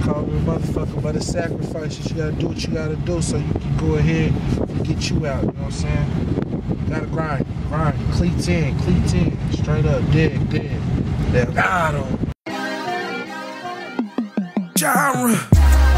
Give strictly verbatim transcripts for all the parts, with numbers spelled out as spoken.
call me a motherfucker, but it's sacrifices. You gotta do what you gotta do so you can go ahead and get you out, you know what I'm saying? You gotta grind, grind, cleats in, cleats in, straight up, dead, dead. Delgottow. Genre.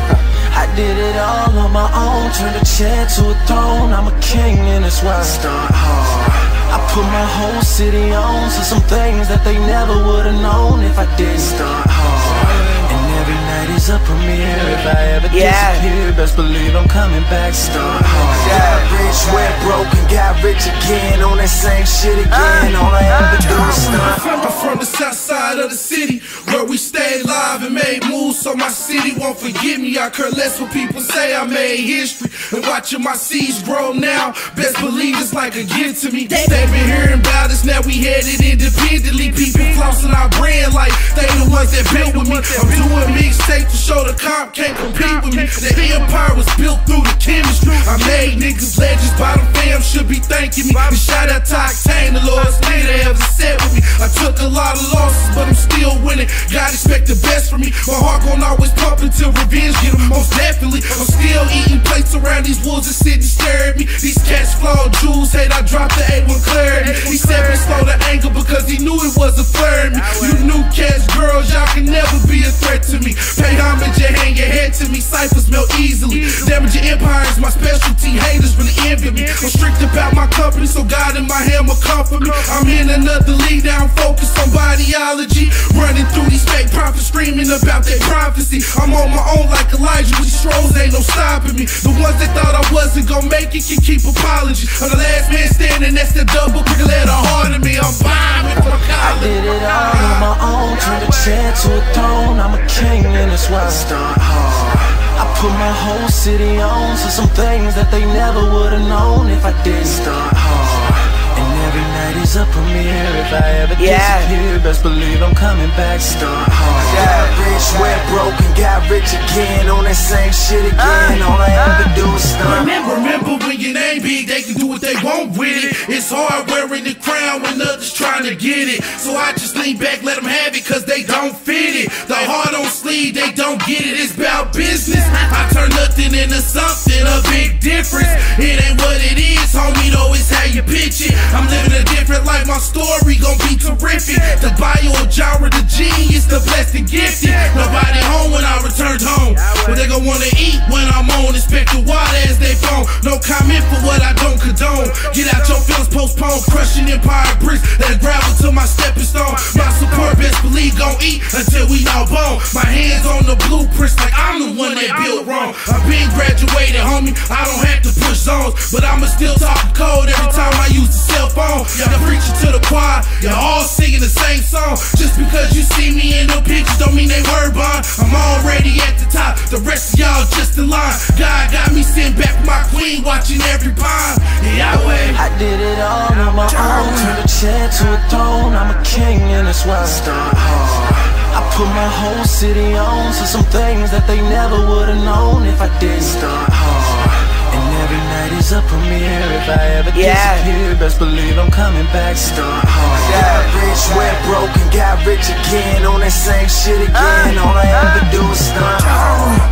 I did it all on my own, turned a chair to a throne. I'm a king and it's why I start hard. I put my whole city on to some things that they never would've known if I didn't start hard. And every night is a premiere. If I ever yeah. disappear, best believe I'm coming back. Start hard. Got rich, went broke, and got rich again. On that same shit again. All I ever do is start. I'm from the south side of the city, where we stayed live and made moves, so my city won't forget me. I care less what people say. I made history, and watching my seeds grow now, best believe it's like a gift to me. They been hearing about us, now we headed independently. People flossing our brand like they the ones that built with me. I'm doing mixtape to show the comp can't compete with me. The empire was built through the chemistry. I made niggas legends, bottom fam should be thanking me. And shout out to Octane, the Lord's name they ever said with me. I took a lot of losses, but I'm still winning. God expect the best from me. My heart gon' always pump until revenge get them, most definitely. I'm still eating plates around these wolves that sit and stare at me. These cats flawed jewels, hate I dropped the A one clarity. He said me slow the anger because he knew it was a flare me. You new cats, girls, y'all can never be a threat to me. Pay homage and hang your head to me. Ciphers melt easily. Damage your empire is my specialty. Haters really envy me. I'm strict about my company, so God in my hand will comfort me. I'm in another league now, I'm focused on biology. Running through these fake prophets, screaming about their prophecy. I'm on my own like Elijah, with these trolls ain't no stopping me. The ones that thought I wasn't gonna make it can keep apologies. I'm the last man standing, that's the double quick letter hard in me. I'm fine with my I did it all on my own, turned a chair to a throne. I'm a king and it's why I start hard. I put my whole city on to some things that they never would've known if I didn't start hard. And every night is a premiere. If I ever yeah. disappear, best believe I'm coming back. Start hard. Got rich, went broke, and got rich again. On that same shit again. All I ever do is start. Remember, remember when your name big, they can do what they want with it. It's hard wearing the crown when others trying to get it. So I just lean back, let them have it, cause they don't fit it. The heart on sleeve, they don't get it. It's about business. I turn nothing into something, a big difference. It ain't what it is, homie, though, it's how you pitch it. I'm living a different life, my story gon' be terrific. The bio of genre, the genius, the blessed and gifted. Nobody home when I returned home, but they gon' wanna eat when I'm on. Expect the water as they phone. No comment for what I don't condone. Get out your feelings, postpone. Crushing empire bricks, let gravel to my stepping stone. My support, best believe, gon' eat until we all bone. My hands on the blueprints like I'm the one that built wrong. I've been graduated, homie, I don't have to push zones, but I'ma still talk code every time I use the cell phone. Y'all preaching to the choir, y'all all singing the same song. Just because you see me in the pictures don't mean they word bond. I'm already at the top, the rest of y'all just in line. God got me sitting back with my queen, watching every pine. Yahweh. I did it all on my own, turned a chair to a throne. I'm a king and that's why I start hard. I put my whole city on to some things that they never would've known if I didn't start hard. And every night is a premiere. If I ever yeah. disappear, best believe I'm coming back. Start hard. Got rich, went broke, and got rich again. On that same shit again. All I ever do is start hard.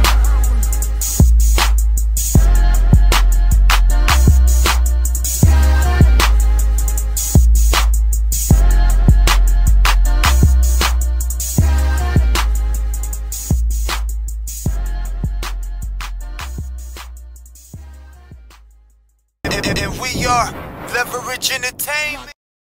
And we are Leverage Entertainment.